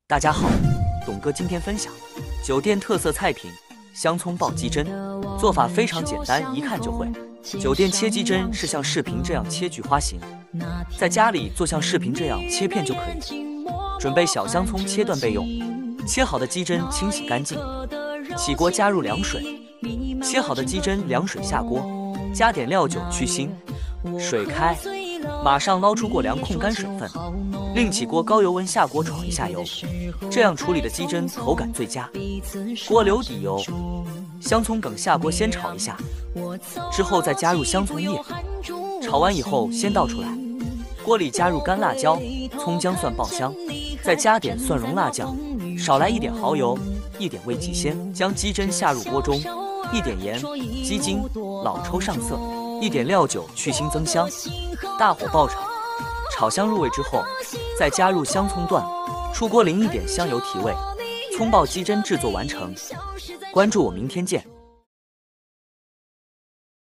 大家好，董哥今天分享酒店特色菜品香葱爆鸡胗，做法非常简单，一看就会。酒店切鸡胗是像视频这样切菊花形，在家里做像视频这样切片就可以。准备小香葱切断备用，切好的鸡胗清洗干净，起锅加入凉水，切好的鸡胗凉水下锅，加点料酒去腥，水开，马上捞出过凉控干水分，另起锅高油温下锅炒一下油，这样处理的鸡胗口感最佳。锅留底油，香葱梗下锅先炒一下，之后再加入香葱叶，炒完以后先倒出来，锅里加入干辣椒、葱姜蒜爆香，再加点蒜蓉辣酱，少来一点蚝油，一点味极鲜，将鸡胗下入锅中，一点盐、鸡精、老抽上色，一点料酒去腥增香，大火爆炒，炒香入味之后，再加入香葱段，出锅淋一点香油提味，葱爆鸡胗制作完成。关注我，明天见。